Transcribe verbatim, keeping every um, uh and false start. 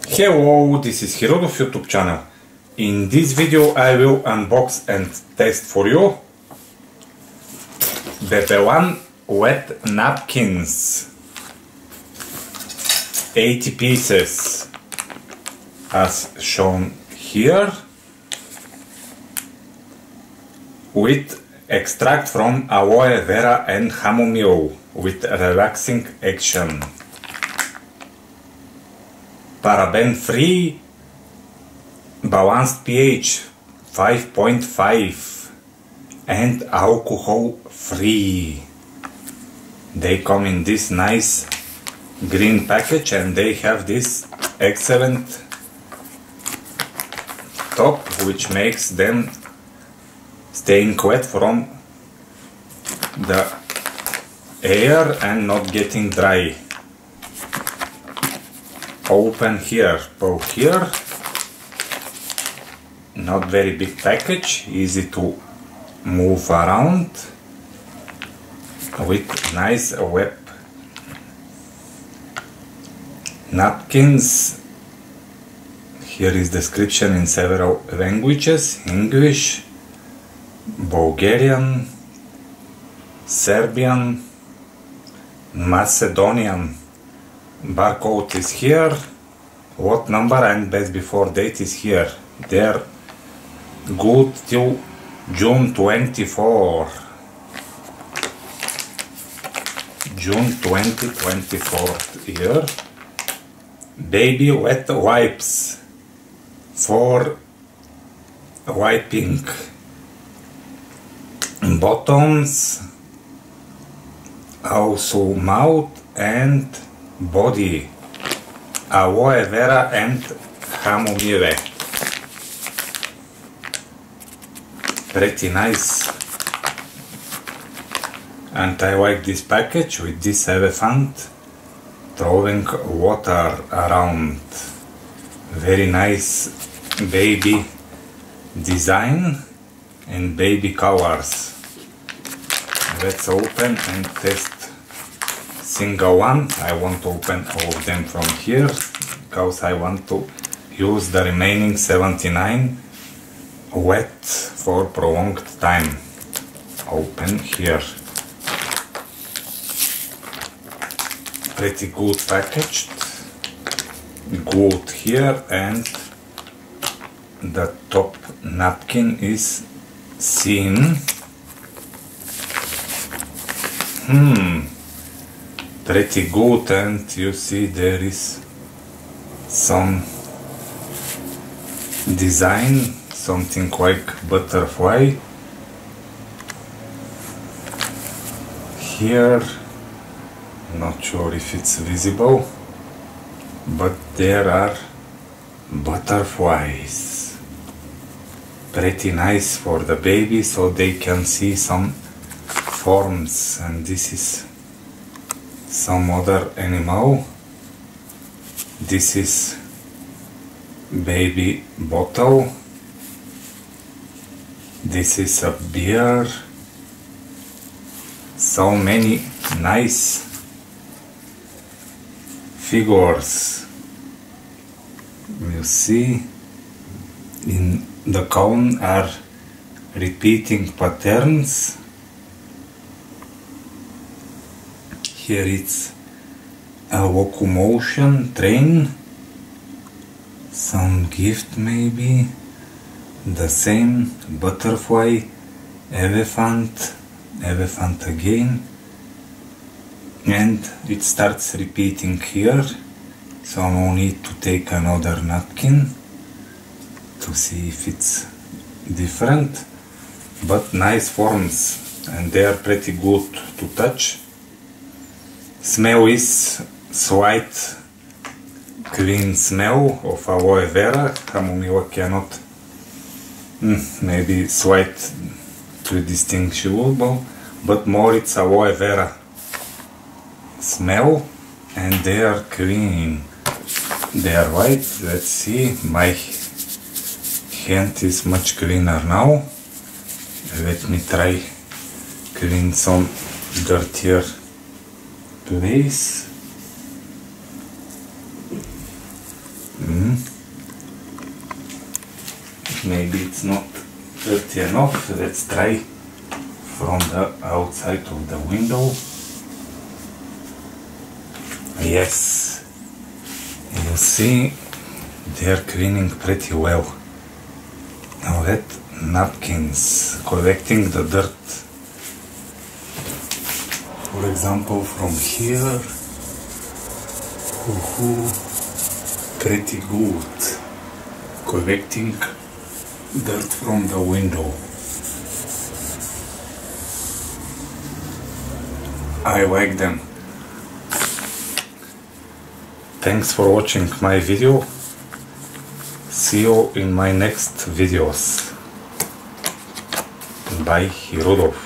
Hello, this is Hirodov YouTube channel. In this video I will unbox and test for you Bebelan wet napkins, eighty pieces as shown here, with extract from aloe vera and chamomile with relaxing action. Paraben free, balanced pH five point five and alcohol free. They come in this nice green package and they have this excellent top which makes them staying wet from the air and not getting dry. Open here, pull here. Not very big package, easy to move around with nice web napkins. Here is description in several languages: English, Bulgarian, Serbian, Macedonian. Barcode is here, lot number and best before date is here. They're good till June twenty-fourth. June twenty twenty-four here. Baby wet wipes for wiping bottoms, also mouth and body, aloe vera and chamomile. Pretty nice. And I like this package with this elephant throwing water around. Very nice baby design and baby colors. Let's open and test single one. I won't open all of them from here because I want to use the remaining seventy-nine wet for prolonged time. Open here. Pretty good packaged. Good here, and the top napkin is seen. Hmm. Pretty good, and you see there is some design, something like butterfly here. Not sure if it's visible, but there are butterflies. Pretty nice for the baby so they can see some forms, and this is some other animal. This is baby bottle. This is a bear. So many nice figures. You see in the cone are repeating patterns. Here it's a locomotion train, some gift maybe, the same butterfly, elephant, elephant again, and it starts repeating here, so no need to take another napkin to see if it's different, but nice forms and they are pretty good to touch. Smell is slight clean smell of aloe vera. Chamomile cannot, mm, maybe slight too distinguishable, but more it's aloe vera smell, and they are clean. They are white. Let's see, my hand is much cleaner now. Let me try clean some dirtier place. Mm. Maybe it's not dirty enough. Let's try from the outside of the window. Yes, you see they're cleaning pretty well. Now let napkins collecting the dirt. For example, from here, ooh, pretty good. Collecting dirt from the window. I like them. Thanks for watching my video. See you in my next videos. Bye, Rudolf.